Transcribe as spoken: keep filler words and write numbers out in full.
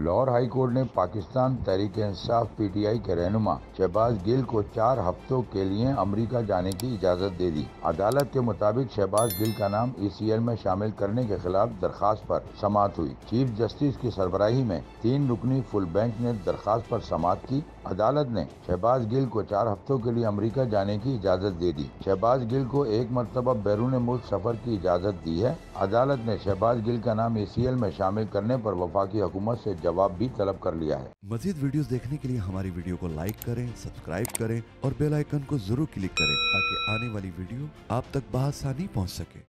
Lahore high court ने Pakistan Tehreek Insaf PTI के रहनुमा शहबाज गिल को चार हफ्तों के लिए अमेरिका जाने की इजाजत दे दी। अदालत के मुताबिक शहबाज गिल का नाम ईसीएल में शामिल करने के खिलाफ दरखास्त पर समाअत हुई। चीफ जस्टिस की सरबराही में तीन रुकनी फुल बेंच ने दरखास्त पर समाअत की। अदालत ने शहबाज गिल को चार हफ्तों के लिए अमेरिका जाने की इजाजत दे दी। शहबाज गिल को एक मरतबा बैरून मुल्क सफर की इजाजत दी है। अदालत ने शहबाज गिल का नाम ईसीएल में शामिल करने पर वफाकी हुकूमत से जवाब भी तलब कर लिया है। मजीद वीडियोस देखने के लिए हमारी वीडियो को लाइक करें, सब्सक्राइब करें और बेल आइकन को जरूर क्लिक करें ताकि आने वाली वीडियो आप तक बआसानी पहुंच सके।